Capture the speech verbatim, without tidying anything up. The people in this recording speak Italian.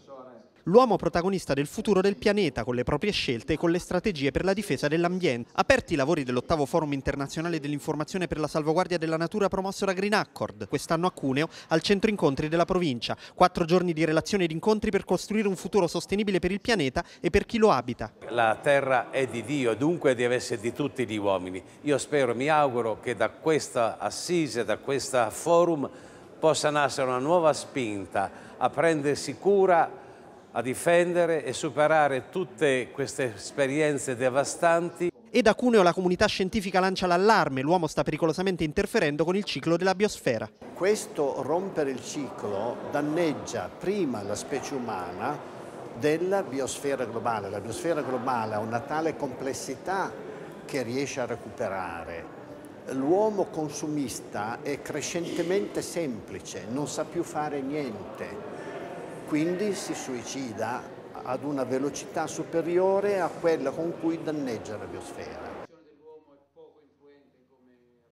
L'uomo protagonista del futuro del pianeta, con le proprie scelte e con le strategie per la difesa dell'ambiente. Aperti i lavori dell'ottavo Forum internazionale dell'informazione per la salvaguardia della natura promosso da Green Accord, quest'anno a Cuneo, al centro incontri della provincia. Quattro giorni di relazioni ed incontri per costruire un futuro sostenibile per il pianeta e per chi lo abita. La terra è di Dio, dunque deve essere di tutti gli uomini. Io spero, mi auguro che da questa assise, da questo forum, possa nascere una nuova spinta a prendersi cura, a difendere e superare tutte queste esperienze devastanti. E da Cuneo la comunità scientifica lancia l'allarme: l'uomo sta pericolosamente interferendo con il ciclo della biosfera. Questo rompere il ciclo danneggia prima la specie umana della biosfera globale. La biosfera globale ha una tale complessità che riesce a recuperare. L'uomo consumista è crescentemente semplice, non sa più fare niente. Quindi si suicida ad una velocità superiore a quella con cui danneggia la biosfera.